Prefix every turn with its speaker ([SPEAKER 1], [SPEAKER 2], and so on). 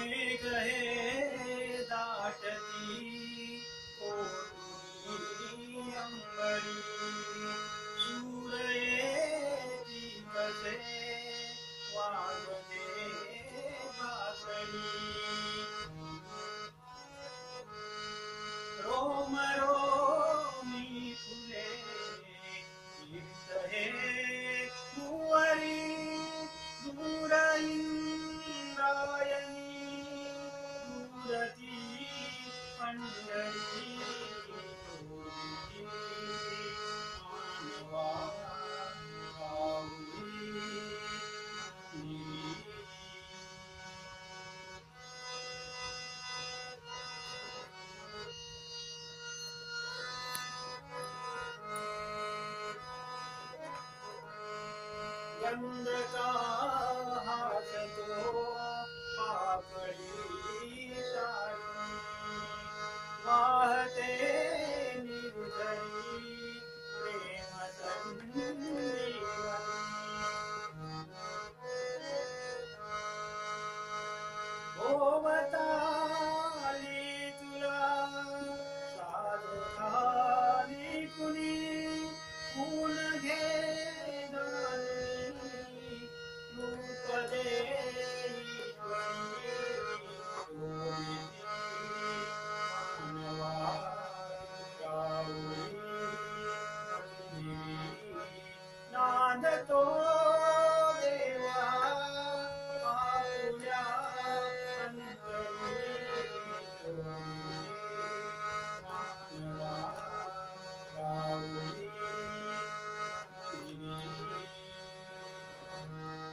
[SPEAKER 1] मेघ हे दाटती कोटुनी अंबरी सूर येती कसे वाजते भाकरी रोम रोमी फुले तीर्थ हे कुंवरी दूर इंद्रायणी दूरती पंढरी मानवा गंध का हाथ तो पापड़ी सारी वाहते निर्झरी प्रेम संजीवनी ओवताली तुला साधकाली कुणी खून घे नाद तो देवा आपुल्या अंतरी मानवा गाऊली